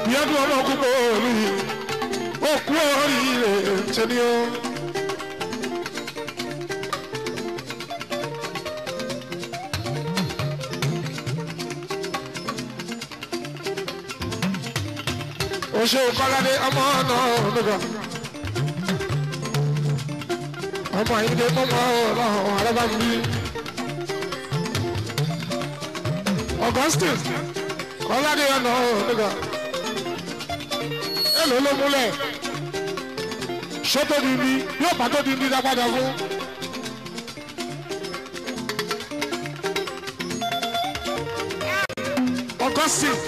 Àbíọ́dún ọmọ kúkọ olú òkú oríire tẹni o. Oṣù Kọ́ládé ọmọ náà nígbà ọmọ ìdè mọ́mọ́ ọlọ́run alábàmí Augustine Kọ́ládé ọ̀nà nígbà èlò ló múlẹ̀ ṣótó di ní yóò bá tó di ní dápadà fún. Augustine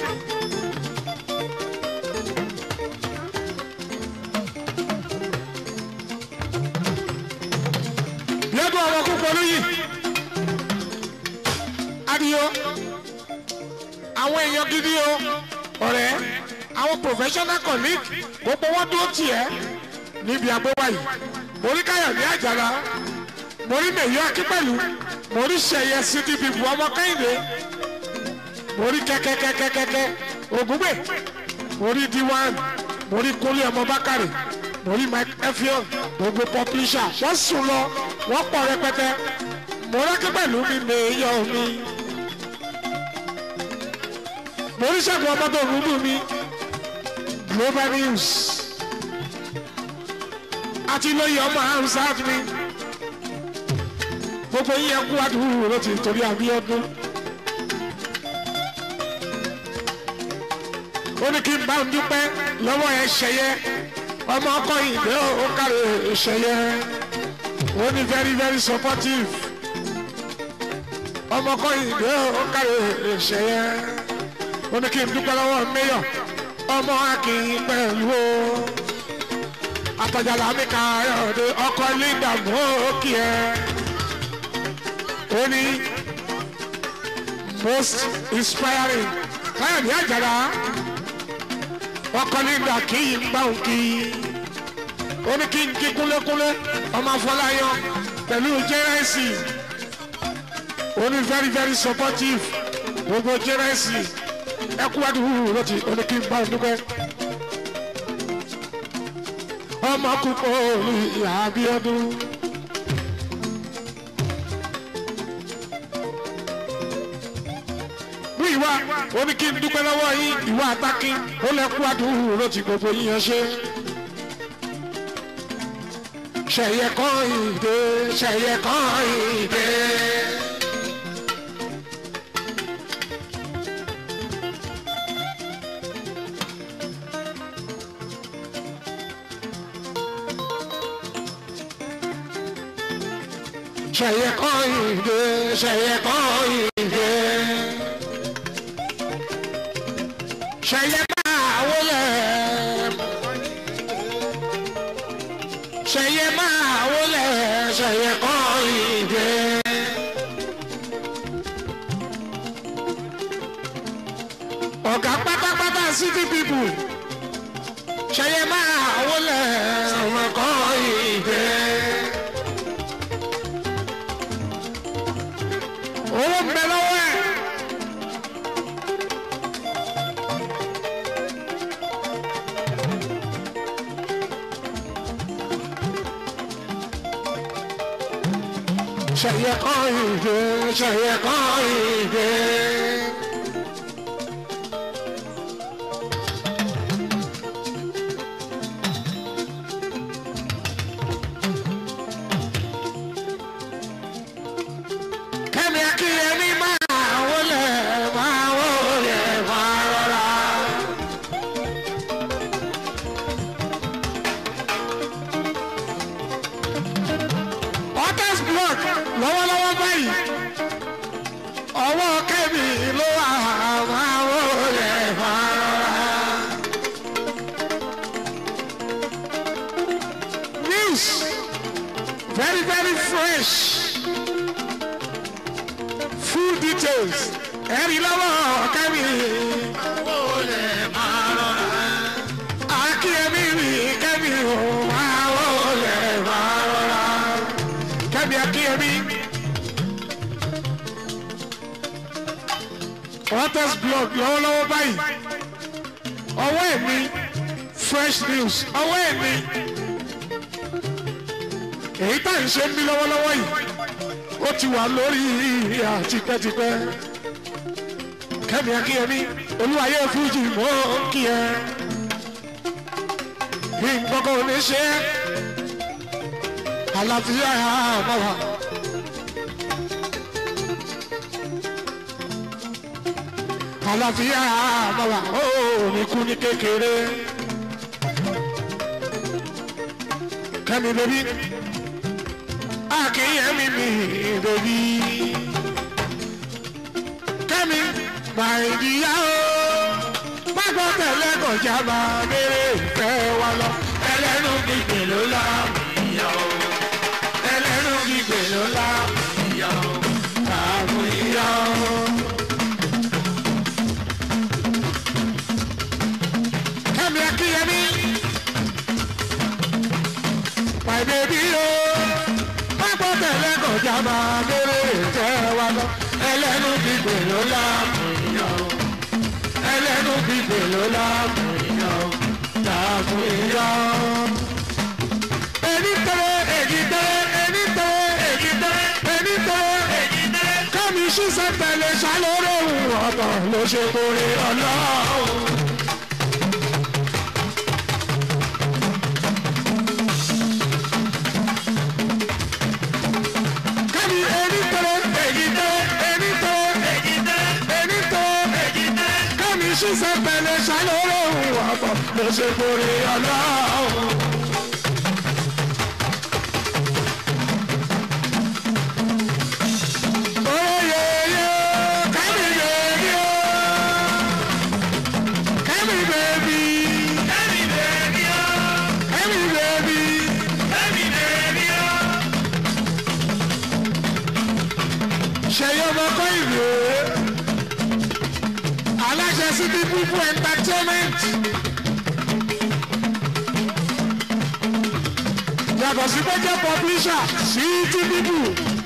lẹ́gbọ̀n ọmọ kúkọ lóyìn adìyọ àwọn èèyàn gidi o ọ̀rẹ́ àwọn professional colleague gbogbo wọn dúró tiẹ̀ níbi àgbéwá yìí mo rí Káyọ̀dé Àjàlá mo rí Mèyọ́ Akínpẹ̀lú mo rí Ṣẹ̀yẹ CDP bu ọmọ Kẹ́hìndé mo rí kẹ́kẹ́kẹ́kẹ́kẹ́ Ògúngbè mo rí D1 mo rí Kúnlé ọmọ Bákàrè mo rí Mike Effiong gbogbo publisher wọ́n sùn lọ wọ́n pọ̀ rẹpẹtẹ mo rí Akínpẹ̀lú mi Mèyọ́ mi mo rí Ṣẹ́gun ọmọ tó rúdú mi Global News àti lóye ọmọ Hamzat mi gbogbo yín ẹkú àdúgbò ló ti torí Abíọ́dún ó ní kí n bá ń dúpẹ́ lọ́wọ́ ẹ Ṣẹ̀yẹ ọmọ ọkọ ìdè ó kárẹ̀ Ṣẹ̀yẹ ó ní very very supportive ọmọ ọkọ ìdè ó kárẹ̀ Ṣẹ̀yẹ ó ní kí n dúpẹ́ lọ́wọ́ Mayor ọmọ Akin pẹ̀lú o Àtàjàlá mi Káyọ̀dé ọkọ Linda mọ́ọ̀kì ẹ̀ ó ní most inspiring Káyọ̀dé Àjàlá ọkọ Linda kì í gbà ń kí ó ní kí n kí kúlékúlé ọmọ Afọláyàn pẹ̀lú jẹ́rẹ́sì ó ní very very supportive gbogbo jẹ́rẹ́sì ẹkú àdúgbò ló ti ó ní kí n bá ń dúpẹ́ ọmọ kúkọ olú ìyá Abíọ́dún. Mú ìwà ó ní kí n dúpẹ́ lọ́wọ́ yín ìwà àtàkì ó lẹ́kú àdúgbò ló ti gbogbo yíyan ṣe. Ṣẹ̀yẹ kan ìdè Ṣẹ̀yẹ kan ìdè. Ṣẹ̀yẹ kan ìdè Ṣẹ̀yẹ kan ìdè Ṣẹ̀yẹ máa wọlé Ṣẹ̀yẹ máa wọlé Ṣẹ̀yẹ kan ìdè ọ̀gá pátápátá city people Ṣẹ̀yẹ máa wọlé ọmọ kan ìdè. owó ń bẹ lọ́wọ́ ẹ̀ Ṣẹ̀yẹ kan ìdè Ṣẹ̀yẹ kan ìdè. lọ́wọ́lọ́wọ́ báyìí ọwọ́ Kẹ́mi ló wà máa wọlé fara. News very very fresh full details ẹ̀rí lọ́wọ́ Kẹ́mi wọlé fara. Akíyẹmí rí Kẹ́mi ò máa wọlé fara. Kẹ́mi Akíyẹmí. Hottest blog lọ́wọ́lọ́wọ́ báyìí ọwọ́ ẹ̀ ní fresh news ọwọ́ ẹ̀ ní èyí tá à ń ṣe ń bí lọ́wọ́lọ́wọ́ yìí ó ti wà lórí ìhà tipẹ́tipẹ́ Kẹ́mi Akínyẹmí olúwayé fújì mọ́ kí ẹ bí nǹkan ò ní ṣe é àlàáfíà máa wà. Àlàáfíà máa wà ó ní kú ní kékeré Kẹ́mi bèbí Akínyẹmí mi bèbí Kẹ́mi màìdíyà ó má gbọ́ tẹ̀lé kọjá máa bèrè ìfẹ́ wa lọ ẹlẹ́nu gbígbé ló láàmìyà ó ẹlẹ́nu gbígbé ló láàmìyà ó àmìyà ó. Kẹ́mi Akínyẹmí my baby ó má gbọ́ tẹ̀lé kọjá máa bèrè ìfẹ́ wa lọ ẹlẹ́nu gbígbé ló láàmìyà ó ẹlẹ́nu gbígbé ló láàmìyà ó láàmìyà ó. Ẹni tẹ́lẹ̀ èyí tẹ́lẹ̀ ẹni tẹ́lẹ̀ èyí tẹ́lẹ̀ ẹni tẹ́lẹ̀ èyí tẹ́lẹ̀ Kẹ́mi ṣiṣẹ́ tẹ̀lé ṣàlóró òun ọ̀tọ̀ ló ṣe kórè ọlọ́run. Ṣiṣẹ́ tẹ̀lé ṣàlóró òun ọ̀pọ̀ ló ṣe kórè ọlọ́run. Oyeye Kẹ́mi bèbí o Kẹ́mi bèbí Kẹ́mi bèbí o Kẹ́mi bèbí Kẹ́mi bèbí o. Ṣèyí ọmọ kọ́ ìwé. Aláṣẹ City People Entertainment yàtọ̀ sí pé jẹ́ publisher City People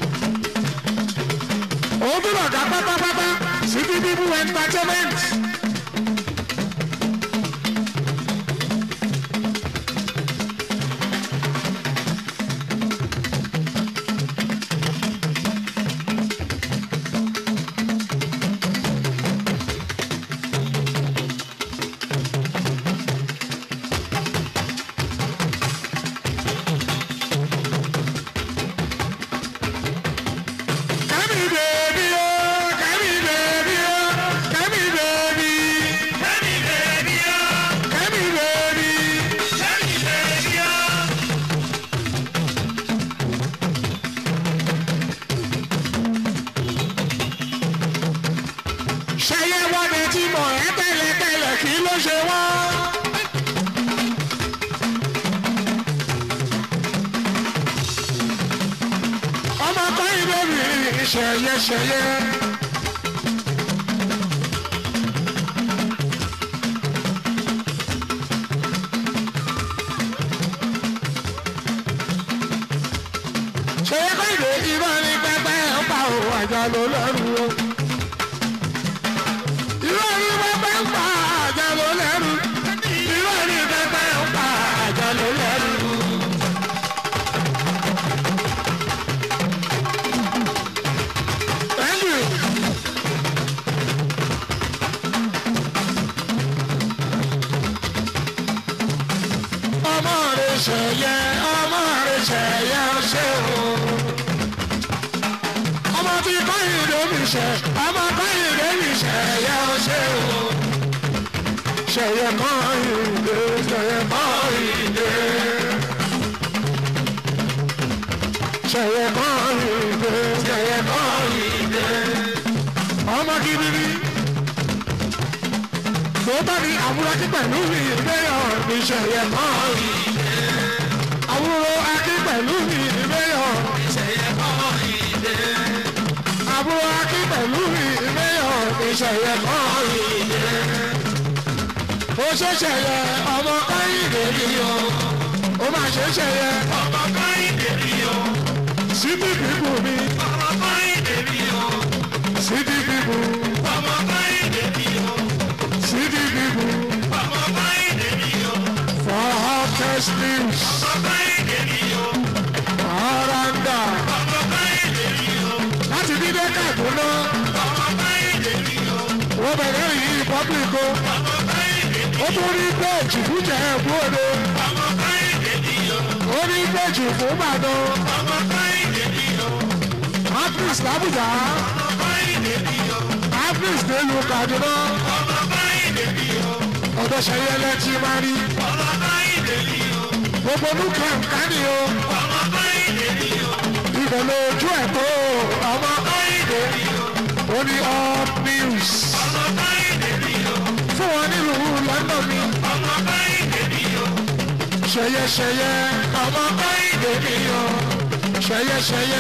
òun tó lọ̀gá pátápátá City People Entertainment. Ṣẹyẹ kọ́ ìdè ìbọn ní pẹ́pẹ́ ń pa òun àjà ló lẹ́rù o. Ìbọn ní pẹ́pẹ́ ń pa àjà ló lẹ́rù. Ìbọn ní pẹ́pẹ́ ń pa àjà ló lẹ́rù. Ṣẹyẹ ọmọ rẹ ṣẹyẹ ṣe o. Ọmọ tí Kọ́hìndé mi ṣẹ ọmọ Kọ́hìndé mi ṣẹyẹ ṣe o. Ṣẹyẹ Kọ́hìndé ṣẹyẹ Kọ́hìndé. Ṣẹyẹ Kọ́hìndé ṣẹyẹ Kọ́hìndé. Ọmọ gidi ni. Tòótọ́ ni àbúrò kí pẹ̀lú mi ìgbéyàwó mi ṣẹyẹ Kọ́hìndé. Àbúrò akí pẹ̀lú mi ìgbéyàwó mi ṣẹyẹ Kọ́hìndé. Àbúrò akí pẹ̀lú mi ìgbéyàwó mi ṣẹyẹ Kọ́hìndé. Ó ṣe ṣẹyẹ ọmọ Kọ́hìndé mi o. Ó máa ṣe ṣẹyẹ ọmọ Kọ́hìndé mi o. City People mi ọmọ Kọ́hìndé mi o. City People ọmọ Kọ́hìndé mi o. City People ọmọ wọ́n bẹ̀rẹ̀ yìí pọ́blíkò ó tún rí péèjì fún Ìjẹ̀bú Òde ó rí péèjì fún Ìbàdàn Afris l'Àbújá Afris nílùú Kaduna ọ̀dọ̀ Ṣẹ̀yẹlẹ ti máa rí gbogbo nùkẹ́ nǹkan ni o ibẹ̀ lójú ẹ̀ tó ọmọ ó ní all news fún wọn nílùú London mi ṣẹyẹṣẹyẹ ọmọ Kẹ́hìndé mi o ṣẹyẹṣẹyẹ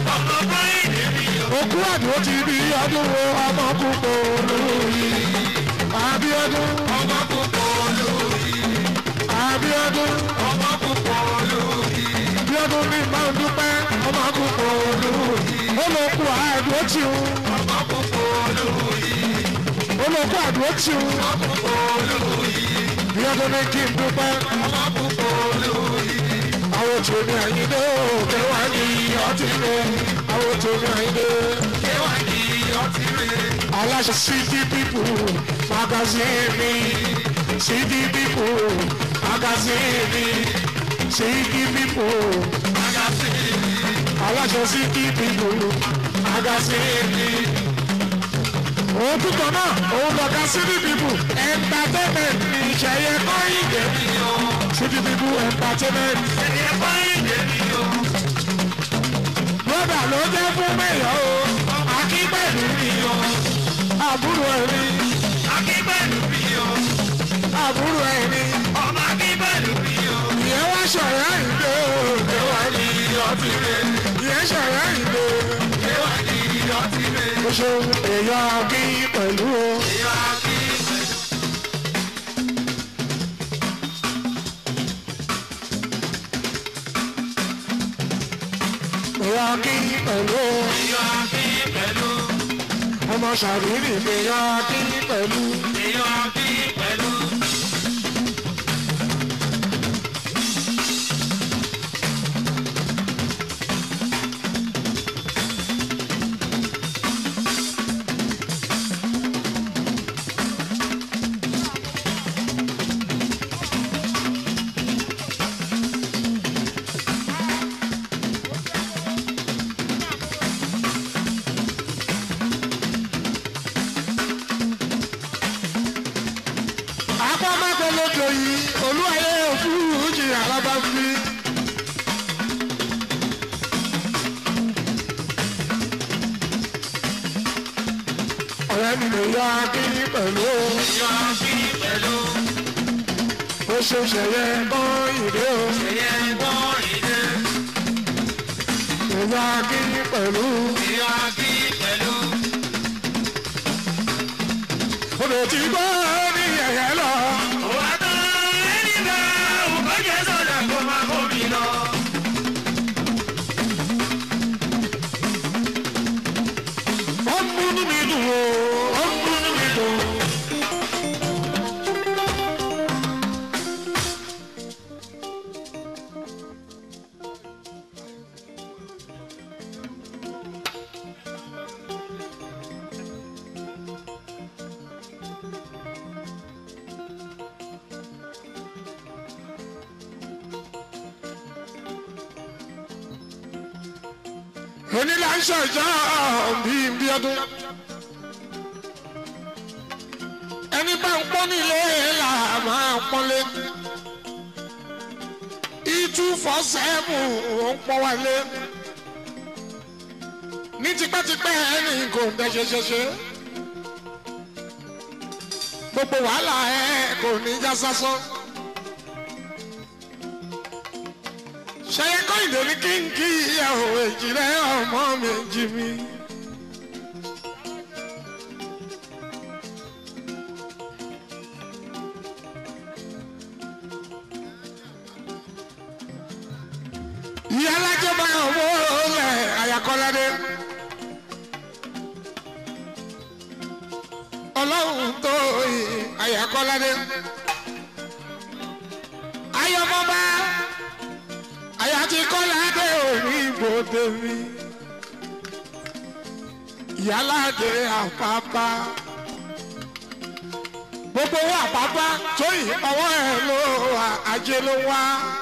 òkú àdúró ti bí ọdún wo ọmọ púpọ̀ olóyè Abíọ́dún ọmọ púpọ̀ olóyè Abíọ́dún ọmọ púpọ̀ olóyè Abíọ́dún ní máa ń dúpẹ́ ọmọ púpọ̀ olóyè olókù àdúró tí o ọmọ púpọ̀ olóyè olókù àdúró tí o ọmọ púpọ̀ olóyè Abíọ́dún ní kí n dúpẹ́ ọmọ púpọ̀ olóyè àwọn tó ní Àyìndé òkè wá ní ọtí rẹ àwọn tó ní Àyìndé òkè wá ní ọtí rẹ. aláṣẹ City People magazine City People magazine City People magazine aláṣẹ City People magazine. òun túbọ̀ náà òun lọ́ka City People entertainment ní Ṣẹ̀yẹ Kẹ́hìndé mi o. City People entertainment. Ṣẹ̀yẹ Kẹ́hìndé mi o. Bọ́dà ló jẹ́ fún mẹ́yọ̀ o. Akínpẹ̀lú mi o. Àbúrò ẹni. Akínpẹ̀lú mi o. Àbúrò ẹni. Ọmọ Akínpẹ̀lú mi o. Ìyẹn wá ṣọ̀rẹ́ Àyìndé o. Ìwà ni ọtí rẹ̀. Ìyẹn ṣọ̀rẹ́ Àyìndé o. Ìwà ni ọtí rẹ̀. Mo ṣe èèyàn Akínpẹ̀lú o. Èèyàn Akínpẹ̀lú. Èèyàn Akínpẹ̀lú o. Èèyàn Akínpẹ̀lú. Ọmọ Ṣàrírí èèyàn Akínpẹ̀lú. Èèyàn Akínpẹ̀lú. Olúwayé òfúrújì alábàbí. ọ̀rẹ́ mi lè yọ Akínpẹ̀lú. yọ Akínpẹ̀lú. ó ṣe Ṣẹ̀yẹ Kẹ́hìndé o. Ṣẹ̀yẹ Kẹ́hìndé. lè yọ Akínpẹ̀lú. yọ Akínpẹ̀lú. ó lè ti gbọ́ ní yẹ̀yẹ́ lọ. onílà ń ṣọjọ́ bí ọdún ẹni bá ń pọ́n nílé là máa ń pọ́nlé 247 ò ń pọ́n wálé ní tipẹ́tipẹ́ ẹni kò ń tẹ́ ṣeṣeṣe gbogbo wàhálà ẹ kò ní já sásán. Ṣẹ̀yẹ Kẹ́hìndé ní kí n kí ìyàwó èjì rẹ̀ ọmọ méjì mi. Ìyá alájọ bá ọmọ olè Àyàkọ́ládé. Ọlọ́run tó Àyàkọ́ládé. Ayọ̀mọ́ba. Àyàtí Kọ́ládé òní ìbòdè mi. Ìyálàdé àpápá. gbogbo owó àpapá tóyìn ọwọ́ ẹ̀ ló ajé ló wá.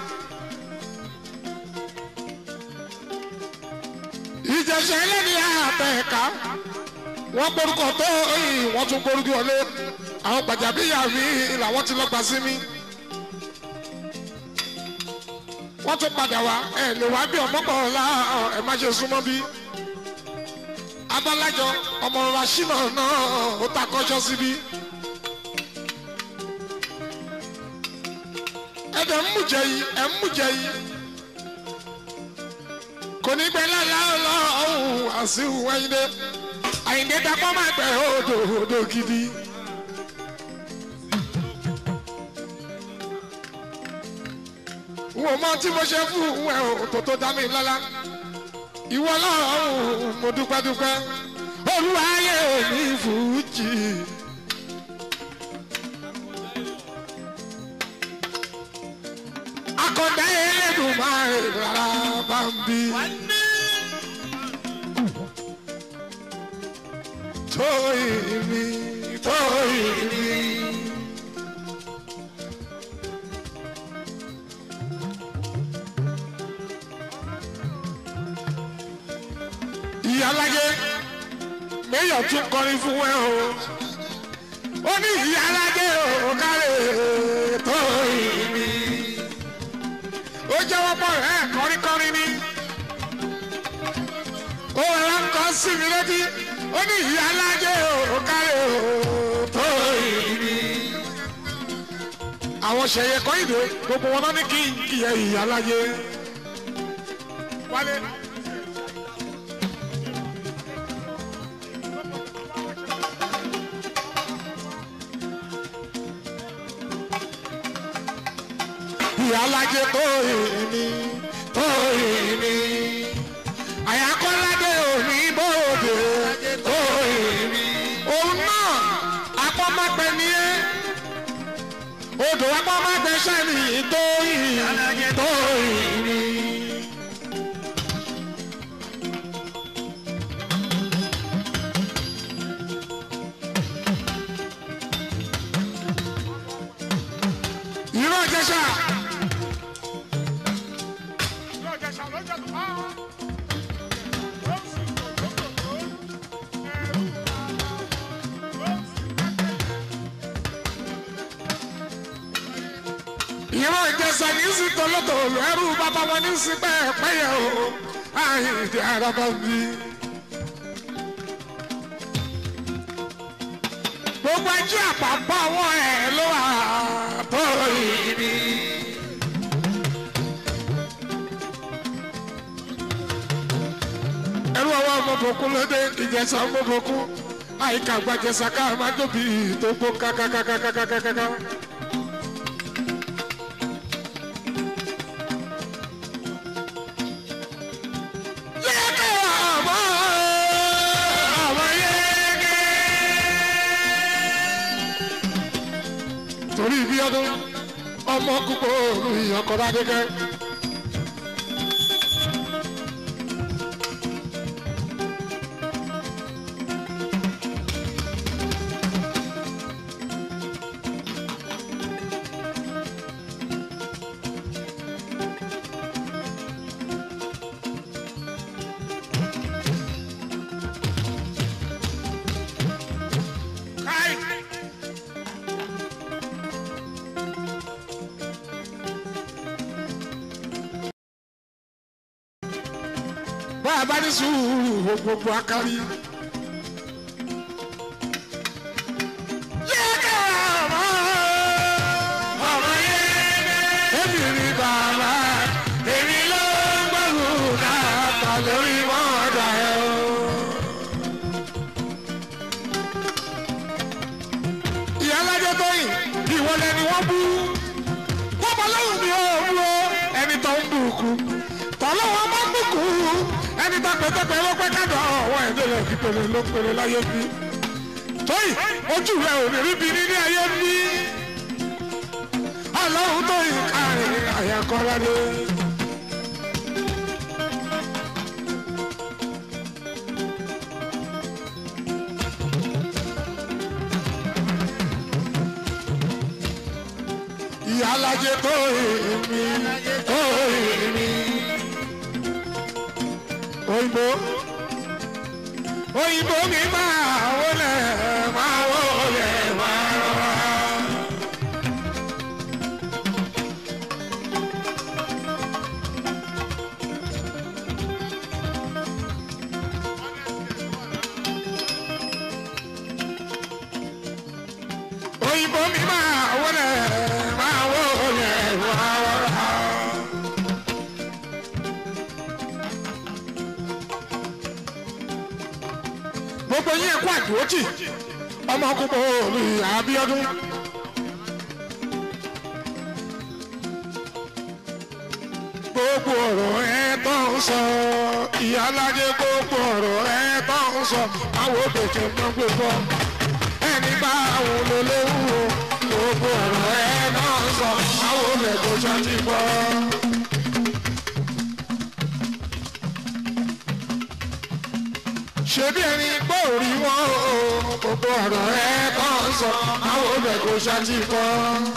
ìjẹsẹ̀ ẹlẹ́ni àtẹ̀ká wọ́n gbórúkọ tó yìn wọ́n tún gbórúkọ ọlé àwọn gbàjàbíyà mi làwọn ti lọ́gbà sí mi. wọ́n tún padà wá ẹ̀ lè wá bí ọmọkànlá ẹ̀ má ṣe súnmọ́ bí. abálájọ ọmọ rasheeda náà ó ta kọ́ṣọ́ síbí. ẹ̀dẹ̀ ń mújẹ yìí ẹ̀ ń mújẹ yìí. kò ní gbẹ lálá ọlọ́run àṣìwò Àyìndé Àyìndé dapò máa gbẹ odò gidi. wò mọ tí mo ṣe fún ẹ òtò tó dá mi lọ́lá ìwọ ọlọ́run mo dúpẹ́ olúwa ayé mi fújì. akọ̀dá Elédùmarè rárá bá ń bí. tóyìn mi. ìyálájẹ méyọ̀ tún kọrin fún ẹ o ó ní ìyálájẹ ò kárẹ̀ tóyìn mi. ó jẹ́wọ́ pọ̀ rẹ̀ kọrin ni ó rẹ̀ ń kọ́ sí mi létí ó ní ìyálájẹ ò kárẹ̀ tóyìn mi. àwọn ṣẹ̀yẹ Kọ́yìndé gbogbo wọn náà ní kí n kí ẹ ìyálájẹ wálé. ìyálájẹ tóyìn mi àyàkọ́ládé òní bòde tóyìn mi. òun náà apọ́mápẹ́ ni ẹ́ odò apọ́mápẹ́ sẹ́ni tóyìn mi. ìró Ìjẹ̀ṣà. ìran Ìjẹ̀ṣà ní sí tòlótòló ẹrú bàbá wọn ní sí pẹ́ẹ́pẹ́yẹ o Àyìndé Àràbà bí. gbogbo ẹjọ́ àpapọ̀ àwọn ẹ̀ ló wà tóyìn mi. ẹrú ọwọ́ ọmọbòkú lóde Ìjẹ̀ṣà ọmọbòkú àyíká gbàjẹsà ká máa tóbi tó gbó kákákákákákáká. torí ibi ọdún ọmọ kúkọ olùyàn kọlá dẹkẹ. bá ní sùúrù gbogbo akari. yẹ́kẹ́ ọmọ yẹ́kẹ́. èmi rí bàbá èmi ló ń gbọ́rù náà lórí mọ́ọ̀dà ẹ̀ o. ìyálájẹ Tóyìn ìwọlẹ̀ ni wọ́n bú. wọ́n bọ́ lóhùn mi ò bú o ẹni tó ń bùkún tọ́lọ́wọ́ máa ń bùkún. ẹni tó pẹ́tẹ́pẹ́ ló pẹ́ kádọ̀ ọ̀wọ́ ẹ̀dẹ́rẹ́ kí pèlè ló pèlè láyé bí. Tóyìn ojú rẹ̀ ò ní rí bí ní ayé bí. Ọlọ́run Tóyìn káàrin àyàkọ́ládé. ìyálàjẹ tó èmi tó èmi. òyìnbó mi máa wọlé máa wọlé máa rọra. òyìnbó mi máa wọlé máa wọlé máa rọra. gbogbo yín ẹ̀kọ́ àdúrótì ọmọ kúkọ olú Abíọ́dún. gbogbo ọ̀rọ̀ ẹ tó ń sọ ìyálájẹ gbogbo ọ̀rọ̀ ẹ tó ń sọ àwọn òbèjì mọ́ gbogbo ẹni bá àwọn olólèwú o gbogbo ọ̀rọ̀ ẹ tó ń sọ àwọn òbèjì ṣáàtì gbọ́. ṣebí ẹni gbọ́ orí wọn o gbogbo ọ̀rọ̀ ẹ tó ń sọ àwọn òbèjì ṣáàtì gbọ́.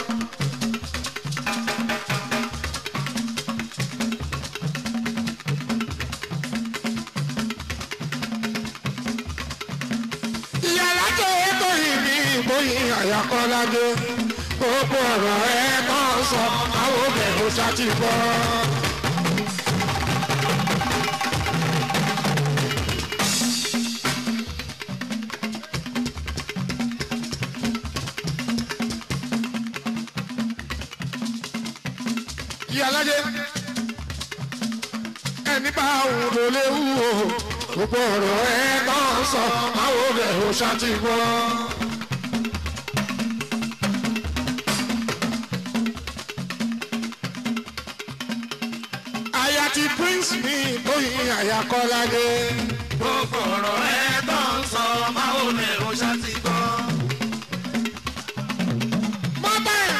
bóyin àyàkọ́ládé gbogbo ọ̀rọ̀ ẹ máa ń sọ àwọn obìnrin ṣáàtì gbọ́. ìyálàjẹ ẹni bá òun ló léwu o gbogbo ọ̀rọ̀ ẹ máa ń sọ àwọn obìnrin ṣáàtì gbọ́. ti prince mi bóyin àyàkọ́ládé. gbogbo ọ̀rọ̀ ẹ tó ń sọ máa ò mẹ́rún ṣáàtì gbọ́. mọ́ bẹ́ẹ̀.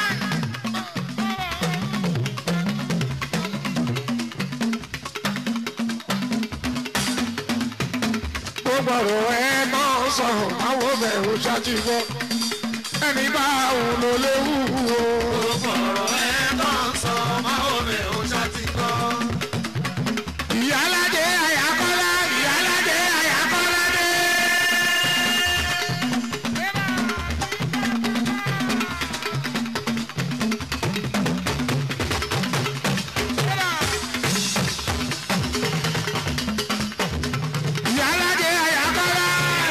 gbogbo ọ̀rọ̀ ẹ tó ń sọ máa ò mẹ́rún ṣáàtì gbọ́. ẹni bá òun ló léwu o. gbogbo ọ̀rọ̀ ẹ tó ń sọ máa ò mẹ́rún ṣáàtì gbọ́. ìyálàjẹ àyàkọ́lá ìyálàjẹ àyàkọ́ládé. ìyálàjẹ àyàkọ́lá.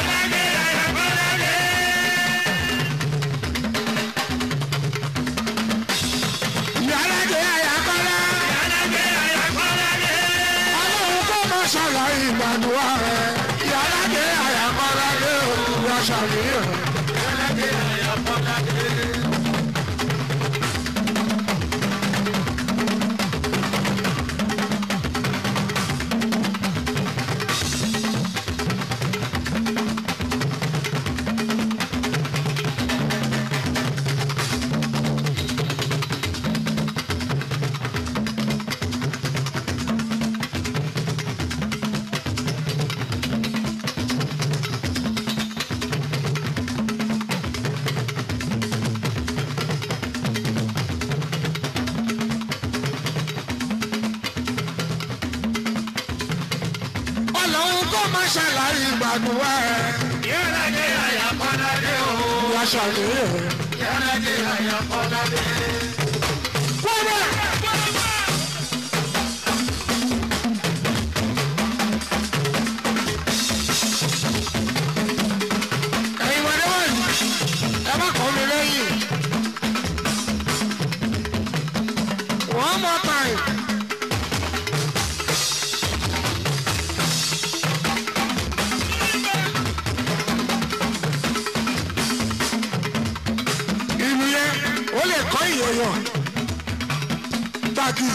ìyálàjẹ àyàkọ́lá. ṣàlàyé ìgbàdúrà rẹ̀ ìyálàjẹ àyàkọ́ládé olùwà ṣàlàyé. ìyálàjẹ àyàkọ́ládé. ṣàlàyé ìgbàdúrà rẹ̀. ìyálàjẹ àyàkọ́ládé o. ìyá ṣàlàyé. ìyálàjẹ àyàkọ́ládé. wọ́n ẹ̀yin wọlé wọ̀nyí ẹ má kọ́ mi lẹ́yìn. one more time. ó lè kọ́ ìyọ̀yọ̀ gbàgì.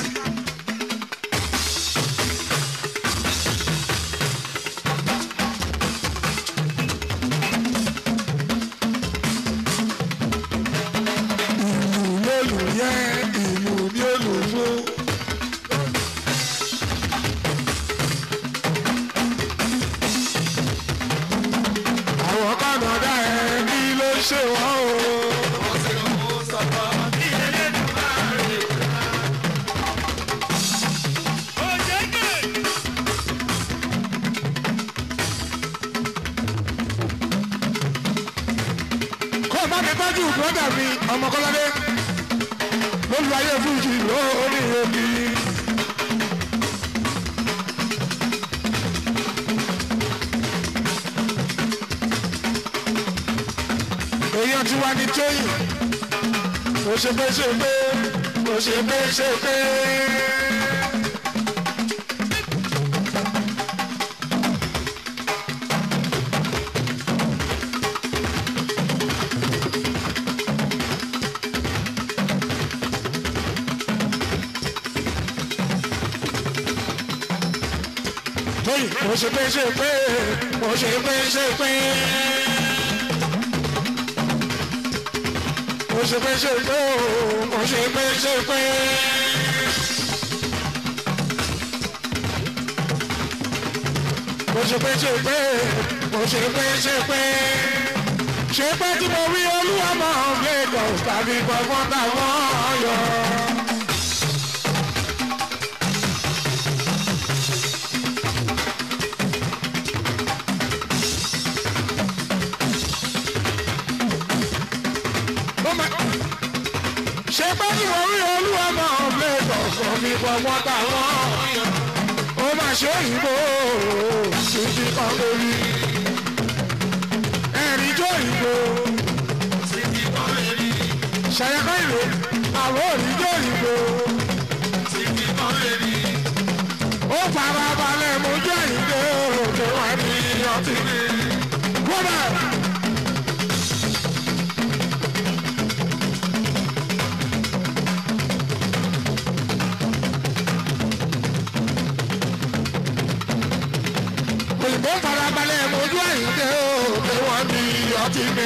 ìlú lólu yẹ ìlú ní olùfó. àwọn kọ́nọ̀dá ẹ̀ ní ló ṣe wọ́n o. ẹ bá mi tọ́jú brọ́dà mi ọmọkọ́ládé lórí ayé fújì lórí omi. èèyàn ti wá ní tóyìn ó ṣe pé ṣe pé ó ṣe pé ṣe pé. mo ṣe pé ṣe pé mo ṣe pé ṣe pé mo ṣe pé ṣe pé mo ṣe pé ṣe pé mo ṣe pé ṣe pé mo ṣe pé ṣe pé ṣe pé tí mo rí olúwa máa ń gbé lọ tàbí gbọ̀ngàn táwọn yọ. ṣe pé tí mo rí olúwa máa ń gbé lọ tàbí gbọ̀ngàn táwọn yọ. ó mà ṣe òyìnbó síbi kan lórí ẹ̀rí jó òyìnbó síbi kan lórí ṣàyẹ̀kọ́ ìlú àwọn òrìjó òyìnbó síbi kan lórí ó fara balẹ̀ mojú àyíké òkè wá ní ọtí gbọ́dọ̀. òyìnbó farabalẹ̀ mojú àyíké òkè wọ́n ní ọtí mi.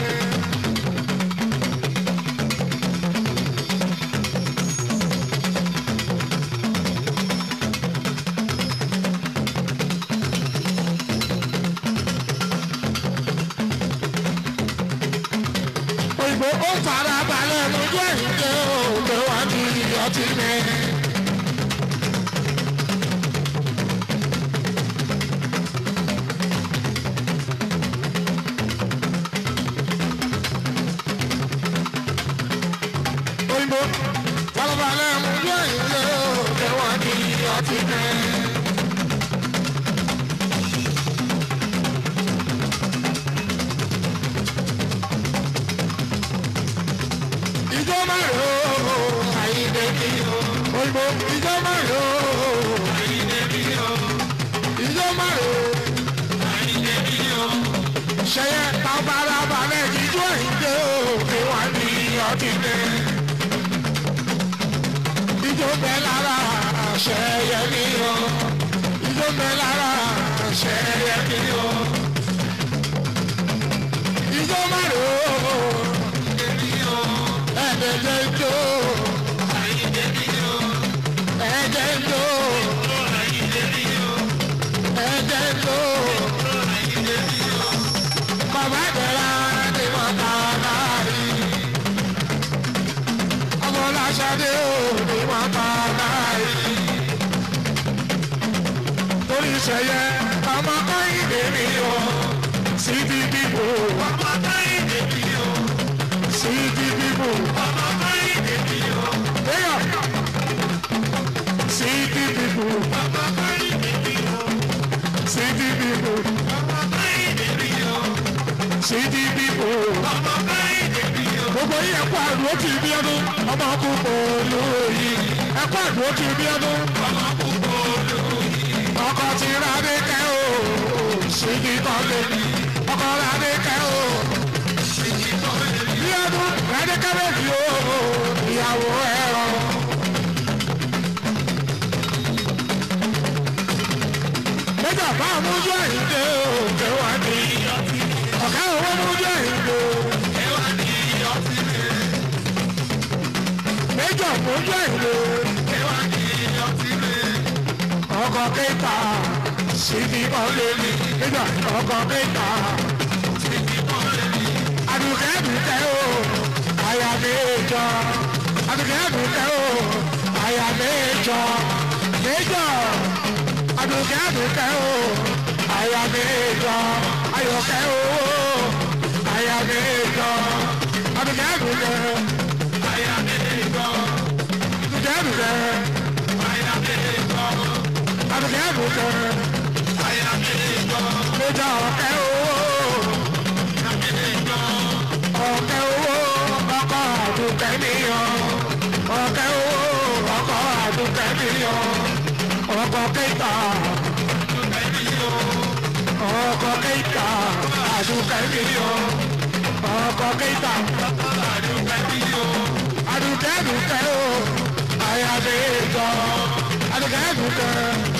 òyìnbó ó farabalẹ̀ mojú àyíké òkè wọ́n ní ọtí mi. farabalẹ̀ mojú àyíké òkè wọ́n ní ọtí mi. ìjọ márùn-ún àyíké mi o. òyìnbó ìjọ márùn-ún àyíké mi o. ìjọ márùn-ún àyíké mi o. ṣẹyẹ farabalẹ̀ jíjọ àyíké òkè wọ́n ní ọtí mi. ìjọ bẹ lára ṣẹyẹ mi o. ìjọ bẹ lára ṣẹyẹ mi o. ìjọ márùn-ún ẹ̀ẹ́dẹ̀jẹ̀ jó ẹ̀ẹ́dẹ̀ jó ẹ̀ẹ́dẹ̀ jó bàbá ìdẹ̀ra ni wọ́n ta láàrí ọmọ Láṣadé ò ní wọ́n ta láàrí torí ṣẹyẹ ọmọ Kẹ́hìndé mi o sí ti bíbò ọmọ Kẹ́hìndé mi o sí ti bíbò ọmọ Kẹ́hìndé mi o sí ti bíbò ọmọ Kẹ́hìndé mi o sí ti bíbò ọmọ Kẹ́hìndé mi o sí ti bíbò ọmọ Kẹ́hìndé mi o. gbogbo yìí ẹ̀kọ́ àdúró ti bí ọdún ọmọ púpọ̀ lóyè ẹ̀kọ́ àdúró ti bí ọdún ọmọ púpọ̀ lóyè ọkọ̀ ti ra dé kẹ́ o sí ti tọ́lé ọkọ̀ ra dé kẹ́ o sí ti tọ́lé bí ọdún ra dé kẹ́ bẹ́ẹ̀ o ìyàwó ẹ̀rọ. méjì àbá àmújọ ìdè òkè wá ní ọ̀gá owó mújọ ìdè òkè wá ní ọtí mi. méjì àmújọ ìdè òkè wá ní ọtí mi. ọkọ̀ kẹta síbi ọ̀lẹ́ mi. méjì ọkọ̀ kẹta síbi ọ̀lẹ́ mi. àdùkẹ́ dùkẹ́ o àyà méjọ. àdùkẹ́ dùkẹ́ o àyà méjọ. méjọ àdùkẹ́ àdùkẹ́ o àyà méjọ. ayọ̀kẹ́ o àyà méjọ. mi yọ ọ̀kẹ́ owó ọkọ̀ àdúkẹ́ mi yọ ọkọ̀ kẹta ọkọ̀ kẹta àdúkẹ́ mi yọ ọkọ̀ kẹta àdúkẹ́ àdúkẹ́ o àyàdé jọ àdúkẹ́ àdúkẹ́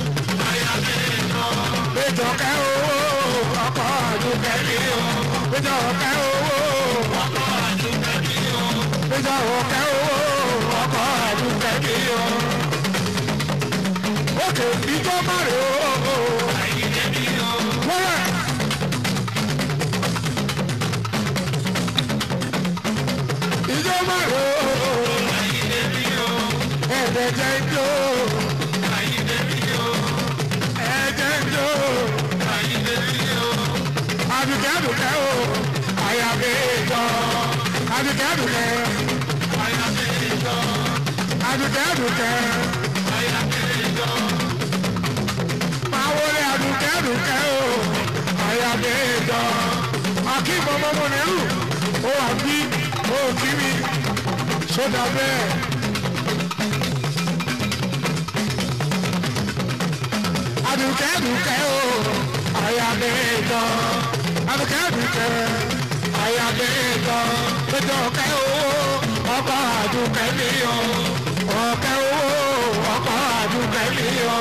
bẹ́jọ̀kẹ́ o ọkọ̀ àdúkẹ́ mi yọ bẹ́jọ̀kẹ́ o ọkọ̀ àdúkẹ́ mi yọ bẹ́jọ̀kẹ́ o ọkọ̀ àdúkẹ́ mi yọ. Òkè ìjọba rẹ̀ o. Wọ́n ìjọba rẹ̀ o. Ẹ̀ẹ́dẹ̀jẹ̀ ìjọ. Ẹ̀ẹ́dẹ̀ ìjọ. Àdùkẹ́ àdùkẹ́ o. Àyàbẹ̀ ìjọ. Àdùkẹ́ àdùkẹ́. Àyàbẹ̀ ìjọ. Àdùkẹ́ àdùkẹ́. Máa wọlé àdùkẹ́ àdùkẹ́ o. Àyàbẹ̀ ìjọ. Akíbo mọ́mọ́ nírú. Ó wà bí ó kí mi. Sódà bẹ́ẹ̀. Àdùkẹ́ àdùkẹ́ o. Àyàbẹ̀ ìjọ. Àdùkẹ́ àdùkẹ́. Àyàbẹ̀ ìjọ. Bẹ́jọ̀kẹ́ o. Ọkọ̀ àdùkẹ́ mi o. Ọ̀kẹ́ o. Ọkọ̀ àdùkẹ́ mi o.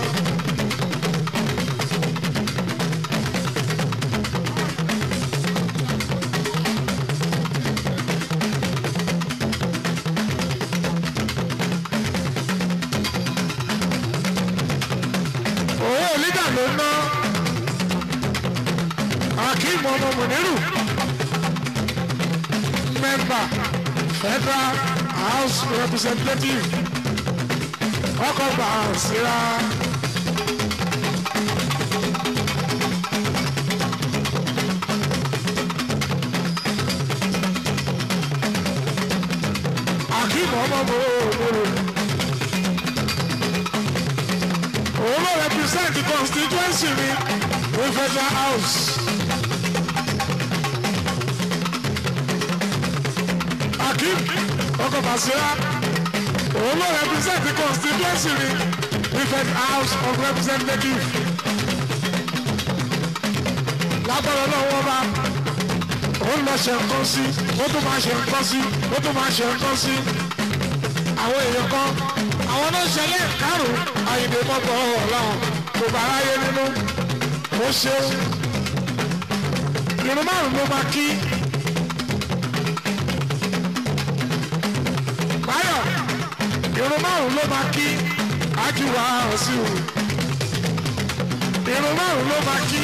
Owó lídà ló ná Akíbo ọmọ Mùnírù member Federal House Representative ọkọ̀ gbà síra. Akíbo ọmọ Mùnírù òun ló represent the constituency mi ní Federal House. Akim ọkọ̀ Basira òun ló represent the constituency mi ní Federal House of Representatives. Lágbára lọ́wọ́ bá òun lọ ṣe nǹkan sí ó tún máa ṣe nǹkan sí ó tún máa ṣe nǹkan sí. Àwọn èèyàn kan àwọn náà ṣẹlẹ̀ kárùn Àyìndé mọ́tò ọ̀làwọ̀n kò bá ráyé nínú ó ṣeun irun márùn ló máa kí báyọ̀ irun márùn ló máa kí ájúwà sí o irun márùn ló máa kí.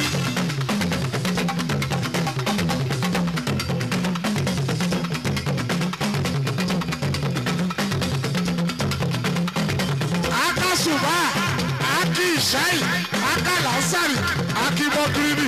Akasuba, Aki Ishai, Akalasari, Aki Bokrini.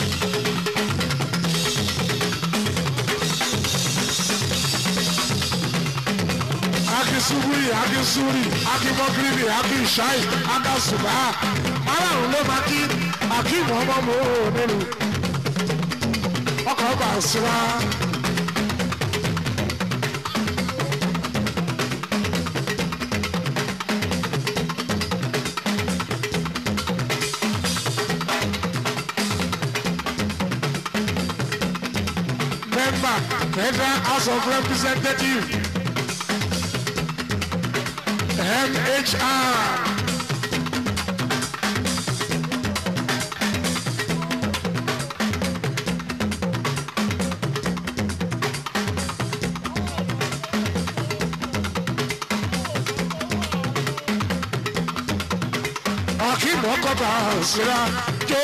Aki Suburi, Aki Suri, Aki Bokrini, Aki Ishai, Akasuba. Márùn ló máa kí Aki Mọ́mọ́ Mọ́ọ́nù. Ọkọ̀ Basira. Federal House of Representatives MHR Akim ọkọ̀ Basira jó.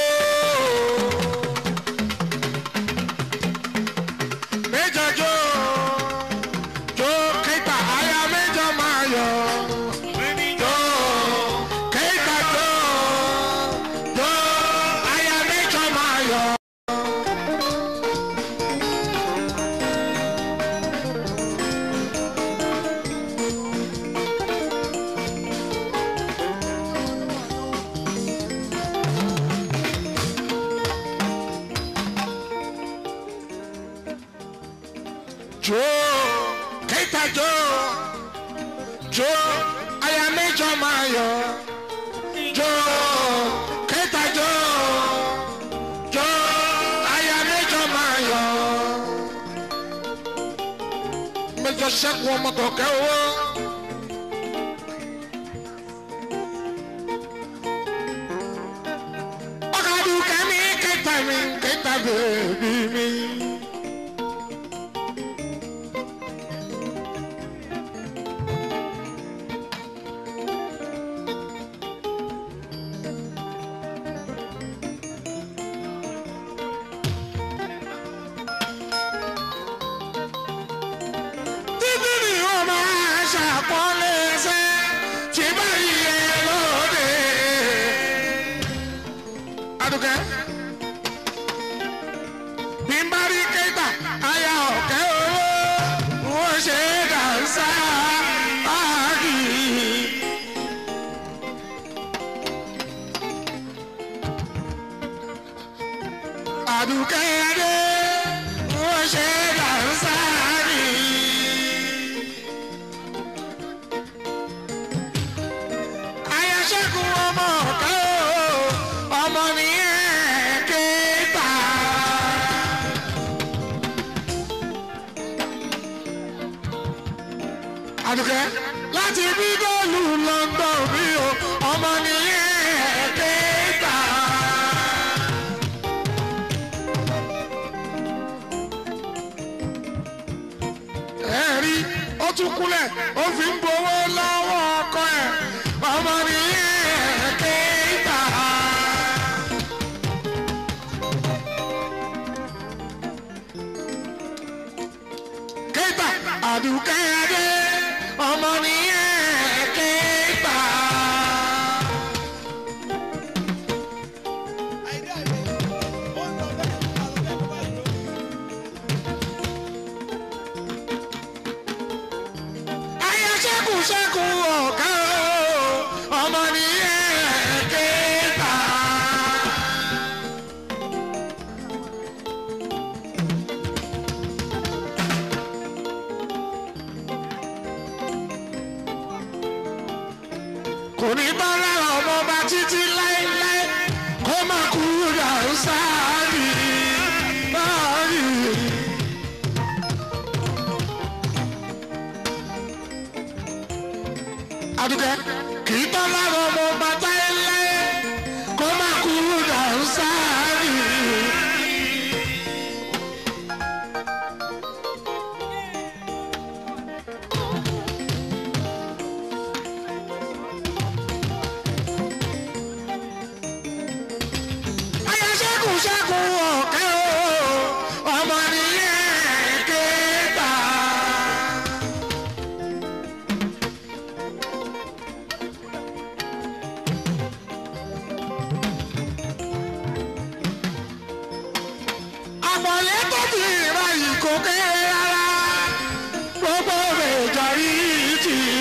Méjọ jó jó Keita aya méjọ máa yọ. Jó Keita jó jó aya méjọ máa yọ. Jó kẹta jó jó aya méjọ máa yọ jó kẹta jó jó aya méjọ máa yọ méjọ ṣẹ́gun ọmọ kọ̀ọ̀kẹ́ owó. ọ̀kadùkẹ́ mi kẹta bèbí mi. Bimbari Keita, aya ọ̀kẹ́ owó, wọ́n ṣe dànsá áàgì. Àdùkẹ́ adé, wọ́n ṣe dànsá áàgì. Aya ṣẹ́gun ọmọ ọ̀kẹ́ owó, ọmọ nìyẹn. Àdùkẹ́ láti bí góòlù London bí o ọmọ nìyẹn Keita. Ẹ̀rí ó tún kúnlẹ̀ ó fi ń gbowó lọ́wọ́ ọkọ ẹ̀ ọmọ nìyẹn Keita. Keita Àdùkẹ́ adé. ọmọ nìyẹn Keita. ayé ṣẹ́kù ọ̀gá ọmọ nìyẹn Keita. kò ní bá lára ọmọ bá títí láéláé kó má kú dàrúsáàrì báàrì. Àdùkẹ́ kì í bá lára ọmọ bá láéláé kó má kú dàrúsáàrì. ṣẹ́gun ọ̀kẹ́ o ọmọ nìyẹn Keita. àpọ̀lẹ́ tó ti ra yìí kò kéré rárá gbogbo rẹ̀ jọrí tì í.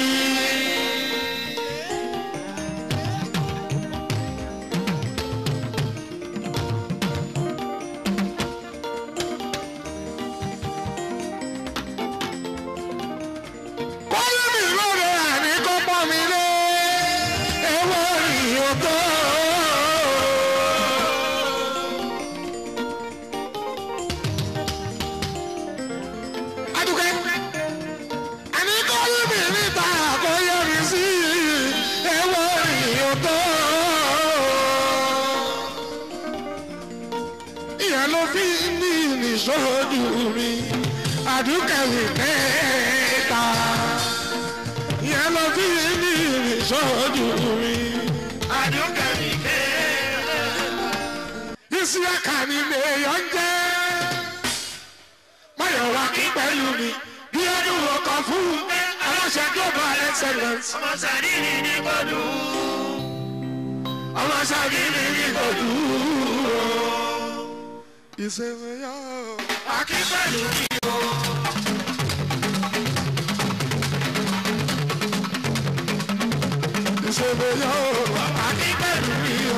Sójú mi, Àdùkẹ́ Keita, ìyẹn ló fi ní sójú mi. Àdùkẹ́ Keita. Isiaka ni lèèyàn jẹ́, Máyọ̀wá kí pẹ̀lú mi, bí ọdún ọkọ̀ fún aláṣẹ global excellence. Ọmọ Sàdínì ní Kòdú, ọmọ Sàdínì ní Kòdú. Ìṣèwéyà akípẹ̀lú mi o. Ìṣèwéyà akípẹ̀lú mi o.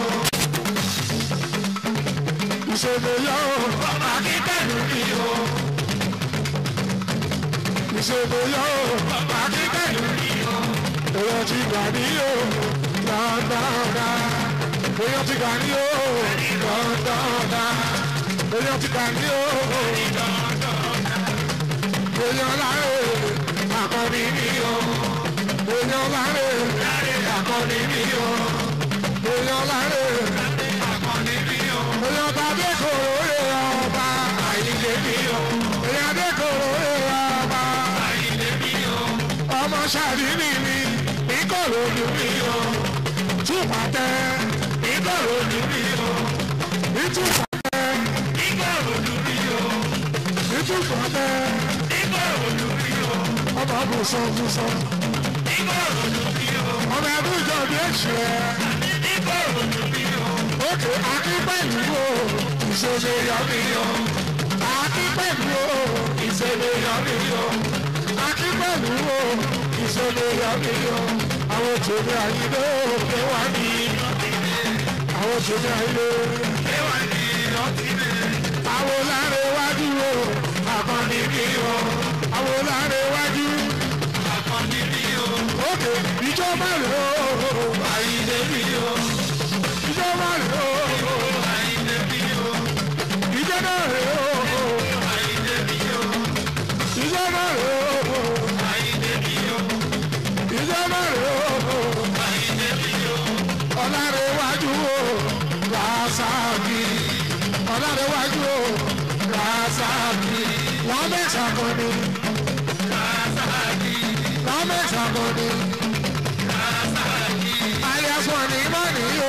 Ìṣèwéyà akípẹ̀lú mi o. ìṣèlú yóò akíkẹ́lù èèyàn ti gbà ní o dandanda èèyàn ti gbà ní o dandanda èèyàn ti gbà ní o dandanda èèyàn láre akọni ní o èèyàn láre akọni ní o èèyàn láre akọni ní o èèyàn tàbí kòrò rè ọba àyílé ní o èèyàn dé kòrò rè ọba àyílé ní o ọmọ ṣàdínì mi ìkòròdú mi o túpàtẹ ìkòròdú mi o ìtúpàtẹ ìkòròdú mi o ìtúpàtẹ ìkòròdú mi o ọmọ bùsọ̀bùsọ̀ ìkòròdú mi o ọmọ ẹdún ìjọ bí èṣù ẹ ìkòròdú mi o òkè akínpẹ̀lú o ìṣẹ̀lẹ̀ yọ mi o akínpẹ̀lú o ìṣẹ̀lẹ̀ yọ mi o akínpẹ̀lú o ìṣẹ̀lẹ̀ yọ mi o àwọn òṣèré àyílé òkè wá ní àwọn òṣèré àyílé òkè wá ní ọtílé àwọn láre wájú o àkànní mi o àwọn láre wájú àkànní mi o òkè ìjọba rẹ o àyílé mi o ìjọba rẹ o àyílé mi o ìjọba rẹ o àyílé mi o ìjọba rẹ o àyílé mi o ìjọba rẹ o àyílé mi o ọlárẹ̀wájú o Rasaki ọlárẹ̀wájú o Rasaki wọ́n mẹ́ta kan ní Rasaki wọ́n mẹ́ta kan ní Rasaki alias mọ̀nì mọ̀nì o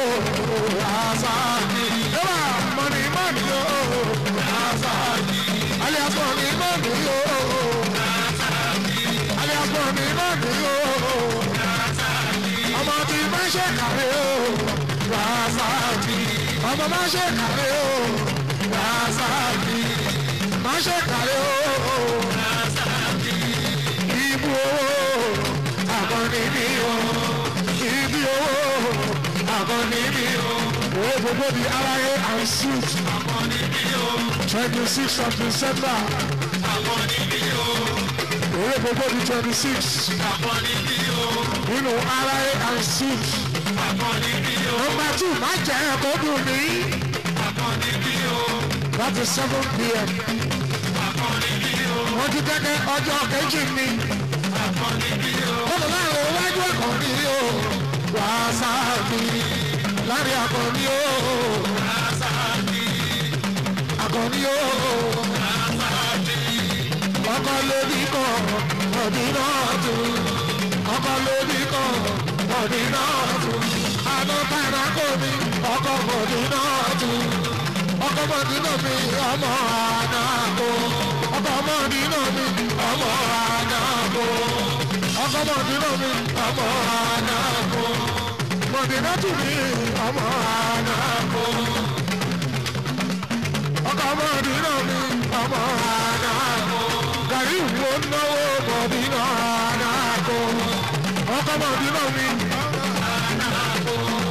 Rasaki yóò mọ̀nì mọ̀nì o Rasaki alias mọ̀nì mọ̀nì o Rasaki alias mọ̀nì mọ̀nì o ọmọ tí má ṣe kàwé o Rasaki ọmọ má ṣe kàwé o Rasaki má ṣe kàwé o Rasaki ibu owó àkànní mi o ibi owó àkànní mi o owó gbogbo di aráyé and suit àkànní mi o 26th of December àkànní mi o owó gbogbo di 26 àkànní mi o nínú aráyé and suit àkànní mi o number 2 má jẹ́ ẹ̀kọ́ dùn mí àkànní mi o láti 7 p.m. àkànní mi o wọ́n ti dẹ́kẹ́ ọjọ́ kejì mi àkànní mi o kọ́nà láàrin iwájú àkànní o Rasaki láàrin àkànní o Rasaki àkànní o Rasaki ọkọ lórí kan ọdún náà tún ọkọ lórí kan ọdún náà tún àná tààrà kò mí ọkọ ọdún náà tún ọkọ ọdún náà mi ọmọ ànáàkó ọkọ ọdún náà mi ọmọ ànáàkó ọkọ ọdún náà mi ọmọ ànáàkó mọ̀dínà tún mi ọmọ ànáàkó ọkọ ọdún náà mi ọmọ ànáàkó gàrí ìwò náwó mọ̀dínà ànáàkó ọkọ mọ̀dínà mi ànáàkó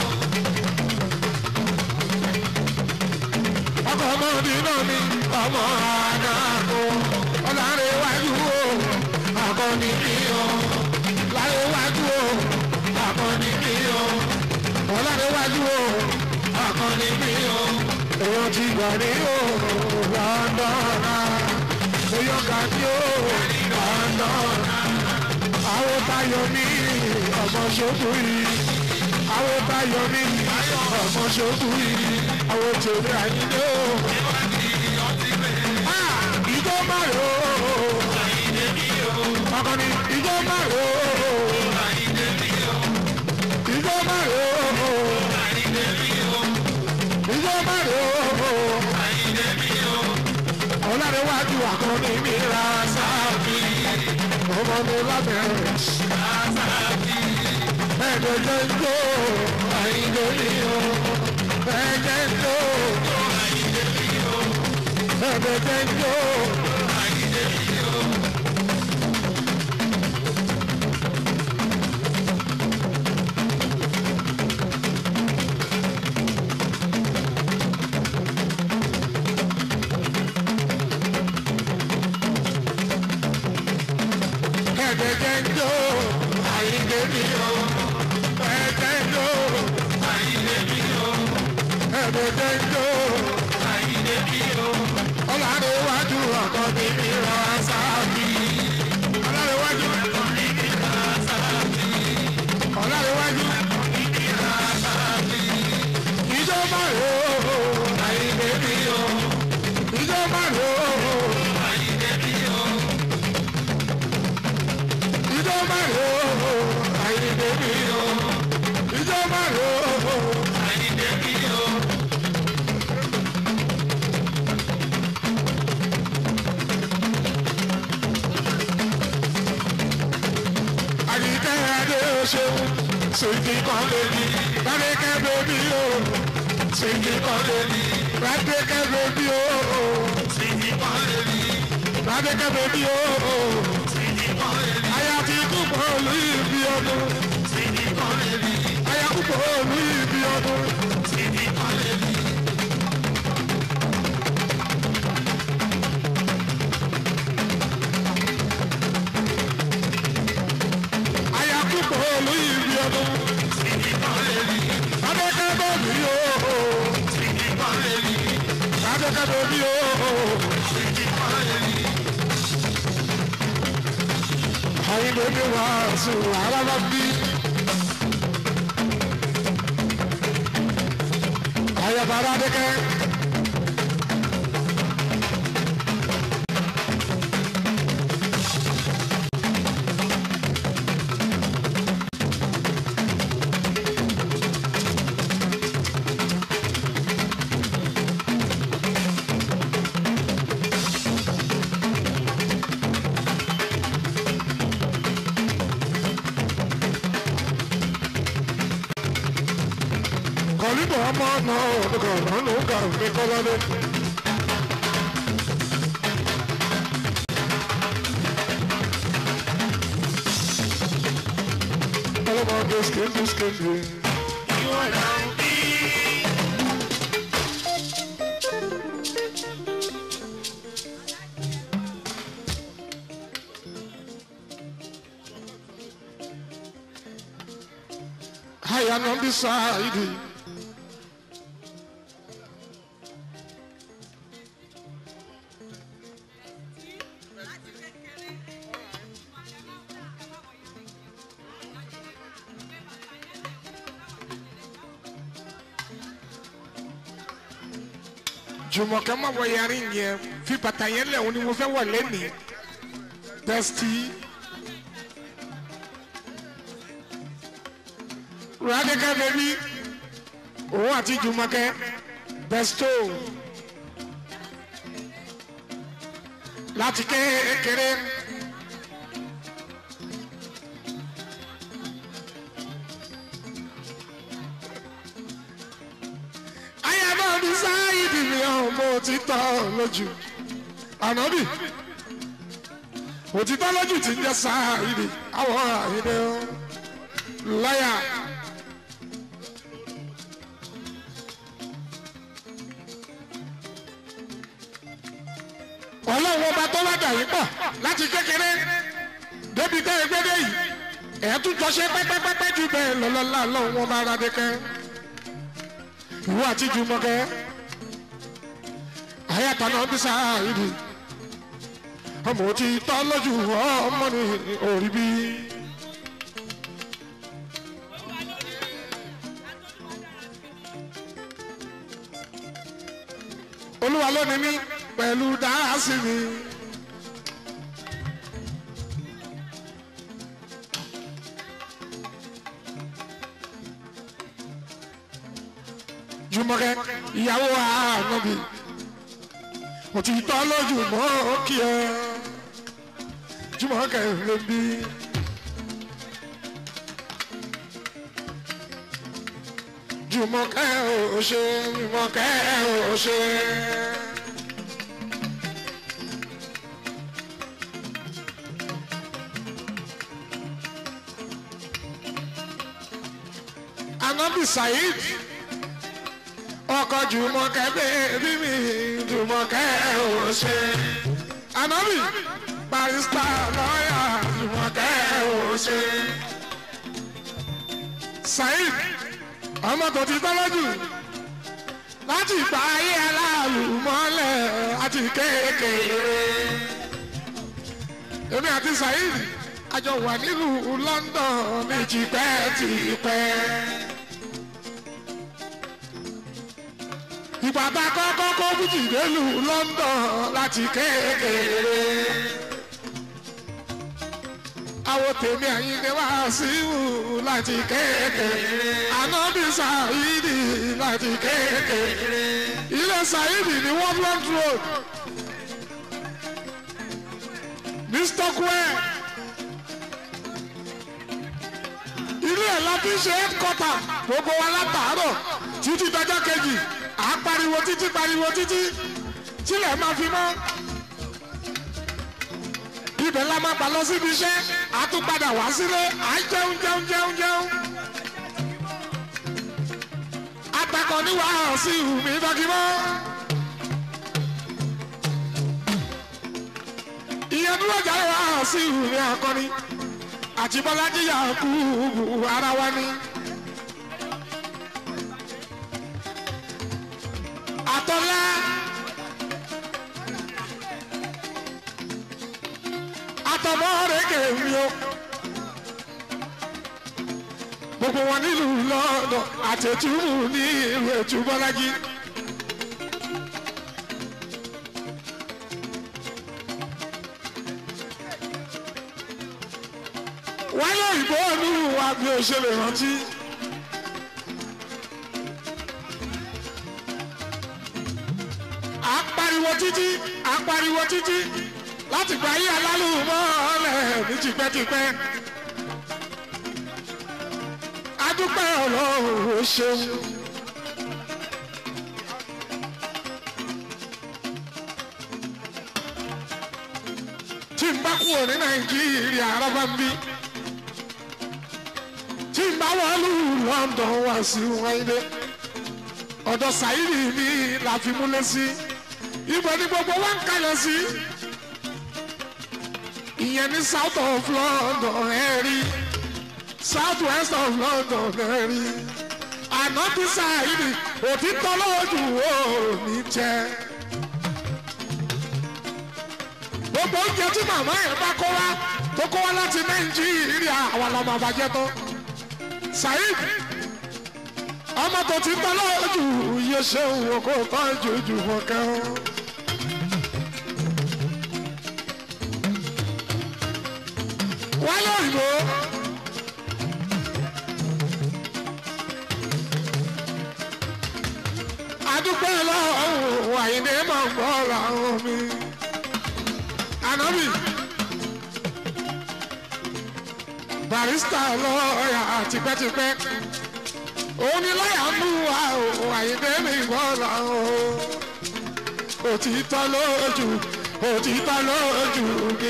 ọkọ mọ̀dínà mi ọmọ ànáàkó ọlárẹ̀wájú o àkànní mi o lárẹ̀wájú o àkànní mi o ọlárẹ̀wájú o àkànní mi o èèyàn ti gbà ní o Londona èèyàn gà ní o Londona àwọn tayọ ní ọmọ ṣòkú yìí àwọn tayọ ní ọmọ ṣòkú yìí àwọn tèmi àyíndé o ìjọ márùn o akọni ìjọ márùn o ìjọ márùn o ìjọ márùn o ọlárẹ̀wájú àkànní mi Rasaki ọmọ mi lábẹ́rẹ́ Rasaki ẹ̀ẹ́dẹ̀jẹ̀ ń jó àyíndé mi o ẹ̀ẹ́dẹ̀ ń jó àyíndé mi o ẹ̀ẹ́dẹ̀jẹ̀ ń jó àyíndé mi o. ẹ̀ẹ́dẹ̀jẹ̀ ń jó àyíké mi o ẹ̀ẹ́dẹ̀ ń jó àyílé mi o ẹ̀ẹ́dẹ̀jẹ̀ ń jó àyílé mi o ọ̀làdéwájú ọkọ mi mi rọ sáàbì ọ̀làdéwájú ọkọ mi mi rà sáàbì ọ̀làdéwájú ọkọ mi mi rà sáàbì ìjọ máa rò ó àyílé mi o ìjọ máa rò ó àyílé mi o ìjọ máa rò ó àyíké mi o ìjọ máa rò ó. àyílé mi o Àyíkẹ́ adé ṣeun sèǹtì kan lèmi ládékẹ́ bèbí o sèǹtì kan lèmi ládékẹ́ bèbí o sídìí kan lè rí ládékẹ́ bèbí o sídìí kan lè rí àyà ti kúkọ olú ibi ọdún sídìí kan lè rí àyà kúkọ olú ibi ọdún sídìí kan lè rí. àyà kúkọ olú ibi ọdún Sídìí kan lè rí ládékẹ́ bèbí o sídìí kan lè rí ládékẹ́ bèbí o sídìí kan lè rí. àyìn bèbí wá sùn alábà bí. àyà bàrà dẹ́kẹ́. Kọ̀líbọ̀ ọmọ náà ọ̀dọ́gọ̀ ọ̀nà ọ̀gá mi kọ́lọ́dé. Ọlọ́mọ gẹ̀ẹ́sì. Ìwọ là ń bí. Àyà náà bí sáàyìdì. Jùmọ̀kẹ́ máa wọ yàrá yẹn fi bàtà yẹn lẹ̀ òun ni mo fẹ́ wọ̀ lẹ́nìí tẹ́sítì. Rádíkà bẹ́bí òun àti Jùmọ̀kẹ́ bẹ́stò láti kékeré. Ayábọ̀dún sáyidì mi ọmọ òtítọ́ lójú ànábì òtítọ́ lójú ti ń jẹ́ sáyidì àwọn àyídé láyà. Ọlọ́run ọba tó bá dà yín pọ̀ láti kékeré débi tẹ́ ẹ gbédè yìí ẹ̀ tún jọ ṣe pẹ́pẹ́pẹ́pẹ́ jù bẹ́ẹ̀ lọ́lọ́lá Ọlọ́run ọba Rádíkẹ́ ìwọ àti Jùmọ̀kẹ́ àyàtọ̀ náà bí sáàyìdì ọmọ tí tọ́ lójú ọmọ ní orí bí. Olúwa ló ní mí pẹ̀lú dáhàsì mi. Jùmọ̀kẹ́ ìyàwó ànábì òtítọ́ lójú mọ́ kí ẹ Jùmọ̀kẹ́ lè bí. Jùmọ̀kẹ́ ò ṣe Jùmọ̀kẹ́ ò ṣe. Ànábì Saheed ọkọ Jùmọ̀kẹ́ bèbí mi Jùmọ̀kẹ́ ò ṣe. Ànábì barista lọ́yà Jùmọ̀kẹ́ ṣe. Saheed ọmọ tó ti tọ́lọ́jù láti ìgbà ayé aláàlú mọ́lẹ̀ àti kékeré. Èmi àti Saheed àjọ wà nílùú London ní tipẹ́tipẹ́. Ìgbà tá a kọ́kọ́ kó bùjì délùú London láti kékeré. Àwọn tèmi Àyìndé Wàsíù láti kékeré. Ànábì Saheed láti kékeré. Ilé Saheed ní Woodland Road ní Stockwell. Ilé ẹ̀ láti ṣe headquarter gbogbo wa látàárọ̀ títí dọjọ́ kejì. À ń pariwo títí tílẹ̀ máa fi mọ́. Ibẹ̀ la máa gbà lọ síbi iṣẹ́, a tún padà wá sílé, à ń jẹun. Atakọ̀ ní Wàsíù mi dọ́gímọ́. Ìyẹn dúró jáde Wàsíù mi akọni. Àti Bọ́lájí Yakubu ara wa ni. Àtọ́lá. Àtọ̀mọ́ rẹ̀ kèrè mi o. Gbogbo wọn nílùú London àtẹ̀tùmù ní ìlú Ètù Bọ́lájí. Wáyé òyìnbó ní wa bí o ṣe lè rántí. À ń pariwo títí láti gba ayé alálùmọ́ọ́lẹ̀ ní tipẹ́tipẹ́. Adúpẹ́ Ọlọ́run ó ṣeun. Tí n bá kúrò ní Nàìjíríà rọ́bà ń bí. Tí n bá wọlú London Wàsíù Àyìndé. Ọ̀dọ̀ Saheed mi la fi múlẹ̀ sí. Ibo ni gbogbo wa ń kalẹ̀ sí. Ìyẹn ní south of London ẹ̀rí. South west of London ẹ̀rí. Ànábì Saheed òtítọ́ lójú òní jẹ́. Gbogbo oúnjẹ tí màmá ẹ̀ bá kó wá tó kó wá láti Nàìjíríà àwọn ọmọ àbájẹ́ tó. Saheed ọmọ tó ti tọ́ lójú iye ṣeun òkú tọ́jú jù fọ́kẹ́ o. Wáyé òyìnbó. Adúpẹ́ Ọlọ́run Àyìndé máa ń gbọ́ làwọn mi. Ànábì Barrister lọ́ọ̀yà tipẹ́tipẹ́. Òun ni lọ́ọ̀yà ń bú wa o, Àyìndé mi gbọ́ làwọn o. Òtítọ́ lójú mi.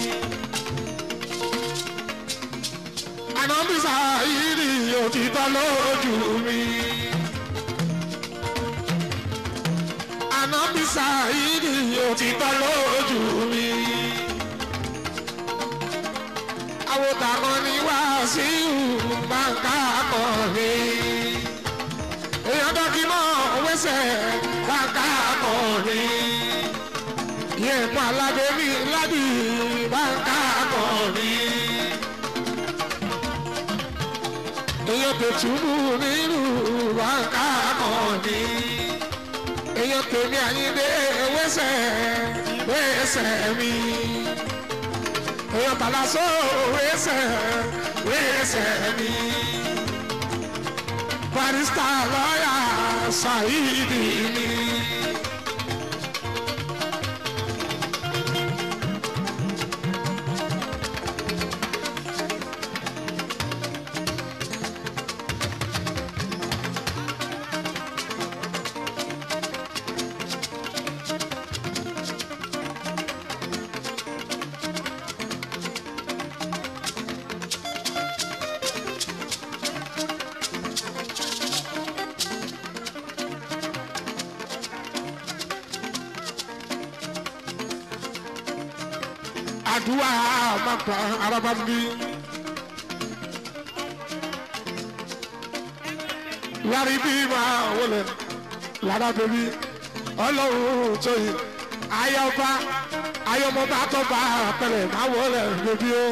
Ànábì Saheed òtítọ́ lójú mi. Ànábì Saheed òtítọ́ lójú mi. Àwòtà kan ní Wàsíù bàǹkà kan mi. Èèyàn dọ́kímọ̀ wẹ́sẹ̀ bàǹkà kan mi. Yẹ̀pọ̀ aládé mi ládì bàǹkà kan mi. Èèyàn tètùmù nínú bàǹkà kan mi. Èèyàn tèmi Àyìndé wẹ́sẹ̀ mi. Èèyàn Bàlásó wẹ́sẹ̀ mi. Barrister lọ́ọ̀yà Saheed mi. Àdúrà máa pa araba bí lárí bí máa wọlé lára bèbí ọlọ́run tó yìí ayọba ayọmọba tó bá pẹ̀lẹ́ máa wọlé bèbí o.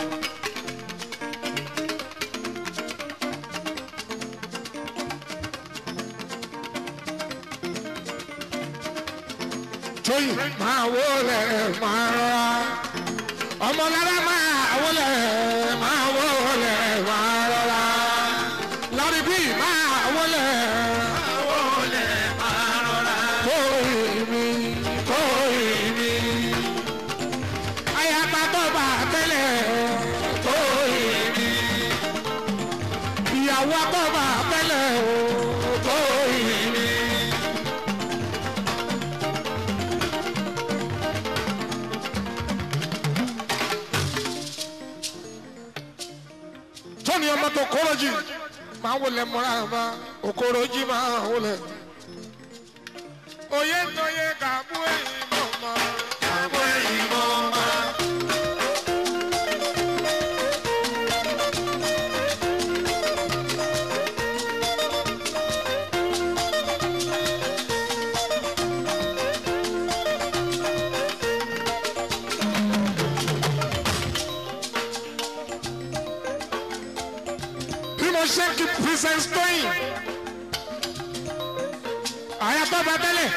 tóyìn máa wọlé máa rọra ọmọlára máa wọlé máa rọra lárí bí máa wọlé máa rọra. tóyìn mi ayaba tó bá tẹ́lẹ̀ tóyìn mi ìyàwó tó bá tẹ́lẹ̀ tóyìn mi. Tony ọmọ tó kọ́rọ́jì máa wọlé mọ́ra ma okoroji máa wọlé. Oyè tóyè kàbú èyí mọ̀ mọ́. Kàbú èyí mọ̀ mọ́. Ṣé kí Princess Tóyìn àyàtọ̀ bá tẹ́lẹ̀.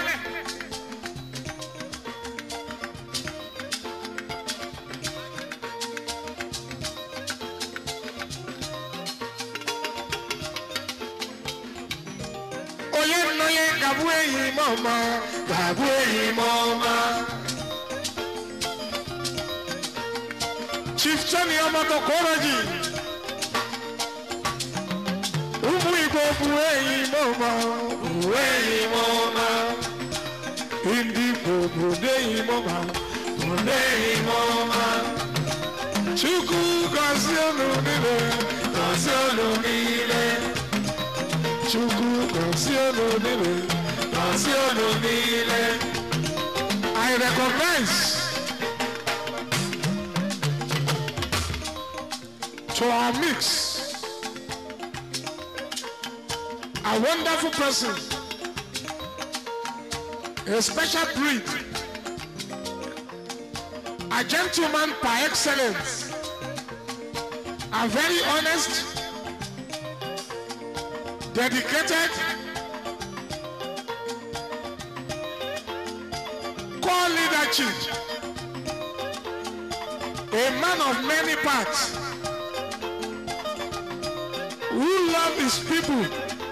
Oyè nọyẹ kàbú èyí mọ̀ọ́mọ́ kàbú èyí mọ̀ọ́mọ́. Chief Tony ọmọ tó kọ́rọ́jì. Umu igbo buweyi moma, buweyi moma. Indi budeyi moma, budeyi moma. Chukwu gosi olu niile, gosi olu niile. Chukwu gosi olu niile, gosi olu niile. I recognize to our mix a wonderful person, a special breed, a gentleman par excellence, a very honest, dedicated, core leadership, a man of many parts, who loves his people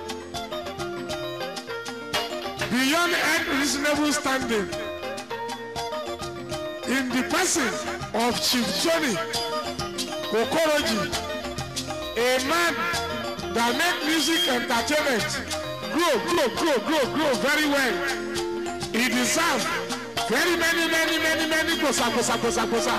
beyond any reasonable standing, in the person of Chief Tony Okoroji, a man that made music entertainment grow very well. He deserves very many kosa.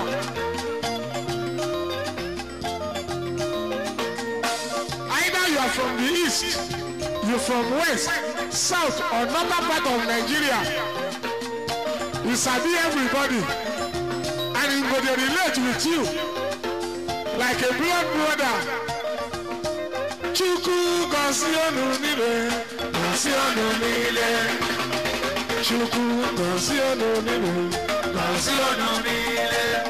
Either you are from the east, you from west, south or northern part of Nigeria, you sabi everybody and he go dey relate with you like a blood brother. Chukwu gosi olu niile, gosi olu niile. Chukwu gosi olu niile, gosi olu niile.